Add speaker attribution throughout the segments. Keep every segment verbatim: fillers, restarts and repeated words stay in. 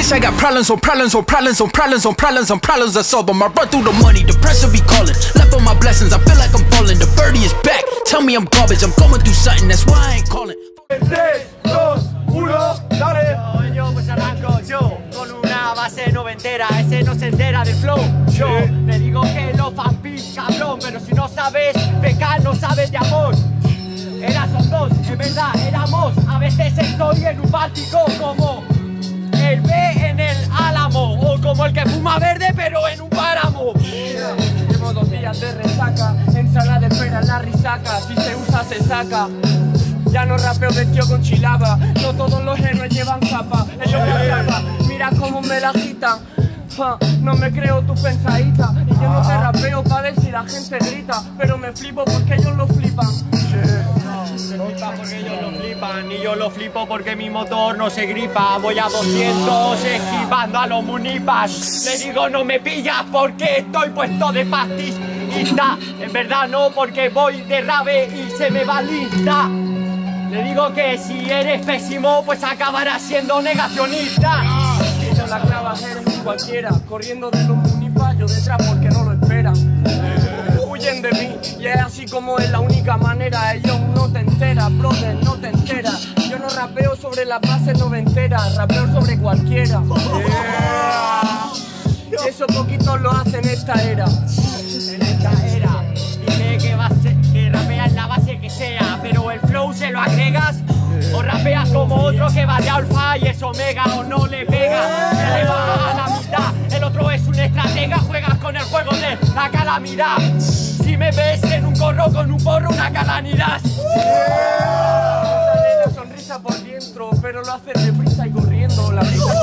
Speaker 1: Bitch, I got problems on problems on problems on problems on problems on problems. I solve them. I run through the money, the pressure be calling. Left on my blessings, I feel like I'm falling. The birdie is back, tell me I'm garbage. I'm going through something, that's why I ain't calling.
Speaker 2: tres, dos, uno, dale.
Speaker 3: Yo, yo pues arranco yo con una base noventera. Ese no se entera de flow. Yo
Speaker 2: Sí.
Speaker 3: le digo que no fanpis, cabrón, pero si no sabes pecar, no sabes de amor. Eras son dos, en verdad, éramos. A veces estoy en un báltico como el B en el Álamo, o como el que fuma verde pero en un páramo.
Speaker 2: Llevo dos días de resaca, ensalada de pera en la risaca. Si se usa se saca. Ya no rapeo vestido con chilaba. No todos los héroes llevan capa. Ellos me atrapan, mira cómo me la agitan. Ja, no me creo tu pensadita. Y yo no te rapeo pa' ver si la gente grita, pero me flipo porque ellos lo flipan.
Speaker 3: Se flipa porque ellos lo flipan y yo lo flipo porque mi motor no se gripa. Voy a doscientos esquivando a los munipas. Le digo no me pillas porque estoy puesto de pastista. En verdad no, porque voy de rave y se me va lista. Le digo que si eres pésimo pues acabarás siendo negacionista.
Speaker 2: Si no la clavas eres cualquiera, corriendo de los munipas, yo detrás porque no lo esperan. Huyen de mí y es así como es la única manera. Ellos no te enteras, brother, no te enteras. Yo no rapeo sobre las bases noventeras, rapeo sobre cualquiera. Yeah. Eso poquitos lo hacen en esta era.
Speaker 3: En esta era dije que, va a ser, que rapeas la base que sea, pero el flow se lo agregas o rapeas como otro que va de alfa y es omega o no le pega, se le va a la mitad. El otro es un estratega, juegas con el juego de la calamidad. Si me ves en un gorro con un porro, una calamidad.
Speaker 2: Sale la sonrisa por dentro, pero lo hace deprisa y corriendo. La prisa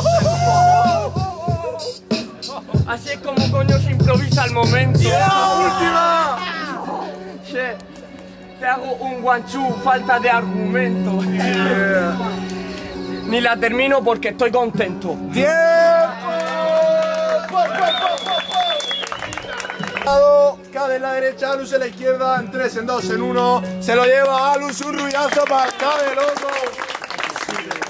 Speaker 2: así es como coño se improvisa al momento. ¡Última! Che, te hago un guanchú, falta de argumento. Yeah. Ni la termino porque estoy contento.
Speaker 4: ¡Tiempo! Cabe en la derecha, Alus en la izquierda, en tres, en dos, en uno. Se lo lleva Alus, un ruidazo para Cabe, loco.